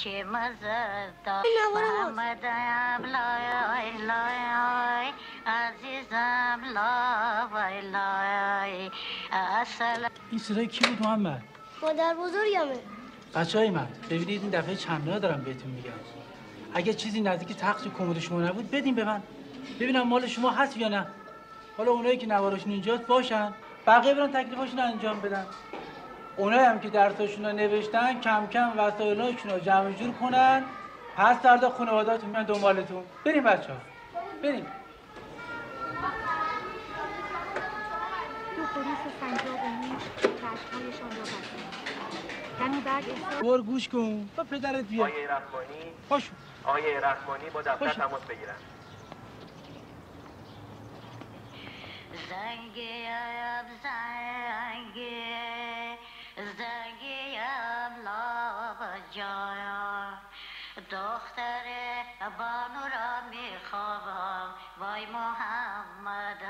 چه مزه دار محمدم لای لای عزیزم لای لای اصلا. این صدای کی بود محمد؟ مادر بزرگمه. بچه‌های من ببینید این دفعه چند دارم بهتون میگم. اگه چیزی نزدیک تخت کمد شما نبود بدین به من ببینم مال شما هست یا نه. حالا اونایی که نوارشون اینجاست باشن بقیه برن تکلیفاشون رو انجام بدن. اونایی هم که درساشون رو نوشتن کم کم وسایلاشون رو جمع جور کنن پس فردا خانواده‌تون میان دنبالتون. بریم بچه‌ها بریم. دو خروس سنجاب موش چشم‌هایشان را بستند. کمی بعد بور گوش کن با پدرت بیا. آقای رحمانی خوش. آقای رحمانی با دفتر تماس بگیرن. زنگیم زنگیم لابجایم دختر بانو را میخوابم وای محمد